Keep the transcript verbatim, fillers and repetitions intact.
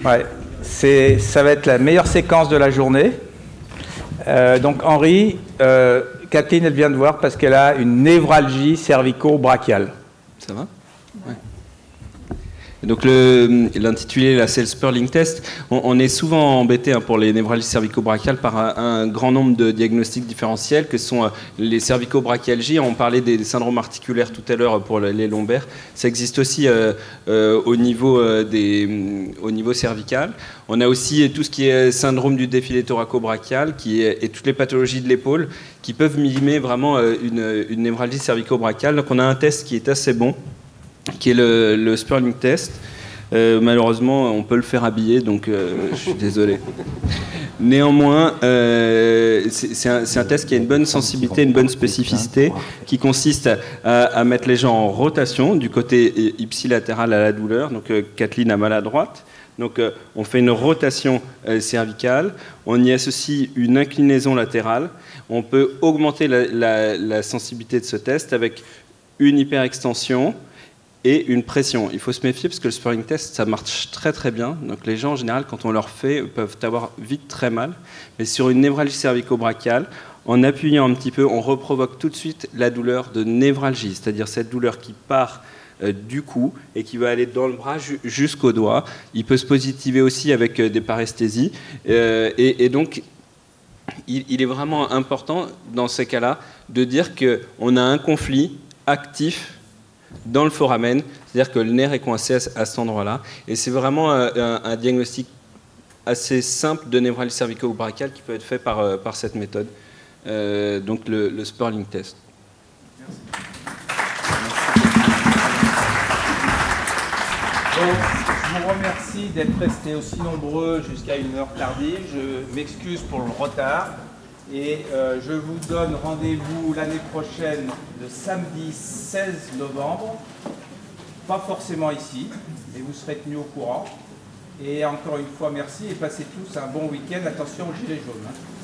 Ouais, c'est, ça va être la meilleure séquence de la journée. Euh, donc Henri, euh, Kathleen, elle vient de voir parce qu'elle a une névralgie cervico-brachiale. Ça va? Ouais. Donc l'intitulé, là, c'est le Sperling Test. On, on est souvent embêté hein, pour les névralgies cervico-brachiales par un, un grand nombre de diagnostics différentiels que sont euh, les cervico-brachialgies. On parlait des, des syndromes articulaires tout à l'heure pour les lombaires. Ça existe aussi euh, euh, au, niveau, euh, des, au niveau cervical. On a aussi tout ce qui est syndrome du défilé thoraco-brachial qui est, et toutes les pathologies de l'épaule qui peuvent mimer vraiment euh, une, une névralgie cervico-brachiale. Donc on a un test qui est assez bon, qui est le, le Sperling Test. Euh, malheureusement, on peut le faire habiller, donc euh, je suis désolé. Néanmoins, euh, c'est un, un test qui a une bonne sensibilité, une bonne spécificité, qui consiste à, à mettre les gens en rotation du côté ipsilatéral à la douleur. Donc euh, Kathleen a mal à droite. Donc euh, on fait une rotation euh, cervicale, on y associe une inclinaison latérale. On peut augmenter la, la, la sensibilité de ce test avec une hyperextension et une pression. Il faut se méfier parce que le Sperling Test, ça marche très très bien. Donc les gens, en général, quand on leur fait, peuvent avoir vite très mal. Mais sur une névralgie cervico-brachiale, en appuyant un petit peu, on reprovoque tout de suite la douleur de névralgie, c'est-à-dire cette douleur qui part euh, du cou et qui va aller dans le bras jusqu'au doigt. Il peut se positiver aussi avec euh, des paresthésies. Euh, et, et donc, il, il est vraiment important, dans ces cas-là, de dire qu'on a un conflit actif dans le foramen, c'est-à-dire que le nerf est coincé à, à cet endroit-là. Et c'est vraiment un, un, un diagnostic assez simple de névralgie cervico-brachiale qui peut être fait par, par cette méthode, euh, donc le, le Sperling Test. Merci. Donc, je vous remercie d'être restés aussi nombreux jusqu'à une heure tardive. Je m'excuse pour le retard. Et euh, je vous donne rendez-vous l'année prochaine, le samedi seize novembre. Pas forcément ici, mais vous serez tenus au courant. Et encore une fois, merci et passez tous un bon week-end. Attention aux gilets jaunes. Hein.